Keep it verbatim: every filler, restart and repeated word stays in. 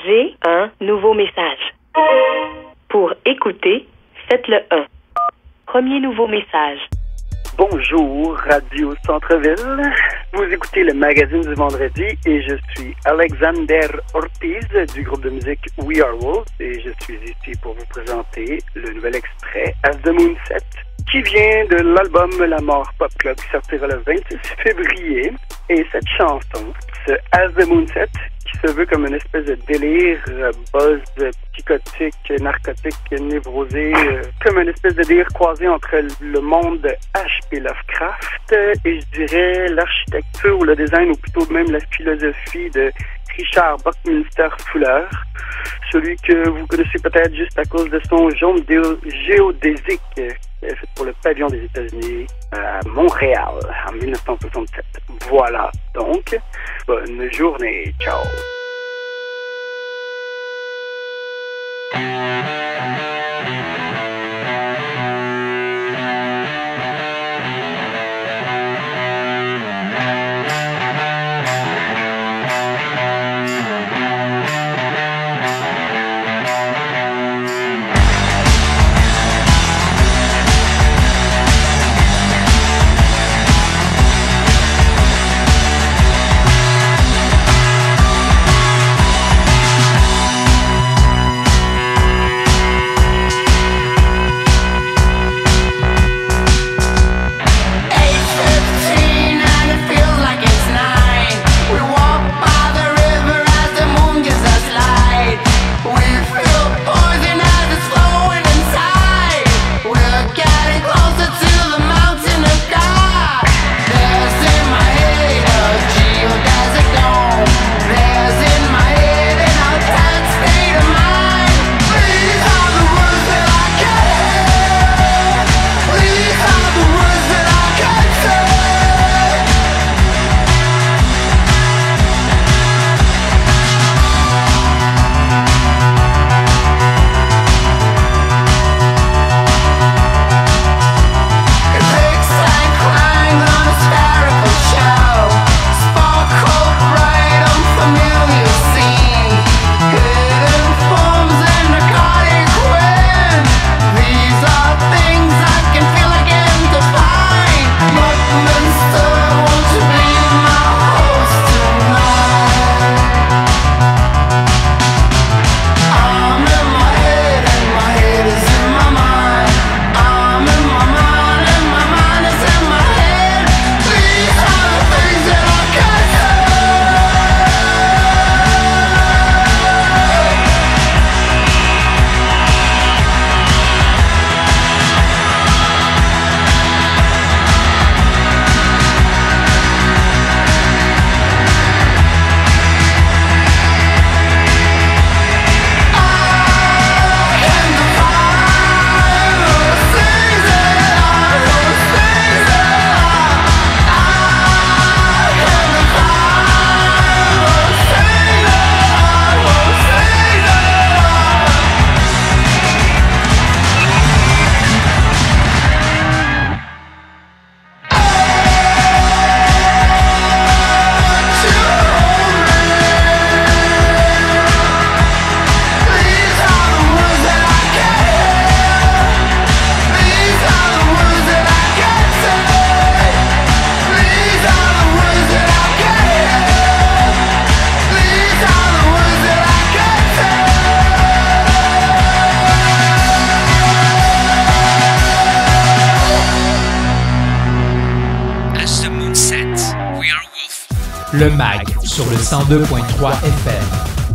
J'ai un nouveau message. Pour écouter, faites le un. Premier nouveau message. Bonjour, Radio Centre-Ville. Vous écoutez le magazine du vendredi et je suis Alexander Ortiz du groupe de musique We Are Wolves et je suis ici pour vous présenter le nouvel extrait As the Moon Set qui vient de l'album La Mort Pop Club qui sortira le vingt-six février. Et cette chanson, ce As the Moon Set, qui se veut comme une espèce de délire, euh, buzz psychotique, narcotique, névrosé, euh, comme une espèce de délire croisé entre le monde de H P Lovecraft et je dirais l'architecture ou le design ou plutôt même la philosophie de Richard Buckminster Fuller, celui que vous connaissez peut-être juste à cause de son jaune géodésique qu'il a fait pour le pavillon des États-Unis à Montréal en dix-neuf cent soixante-sept. Voilà, donc, bonne journée, ciao! Le Mag sur le cent deux point trois F M.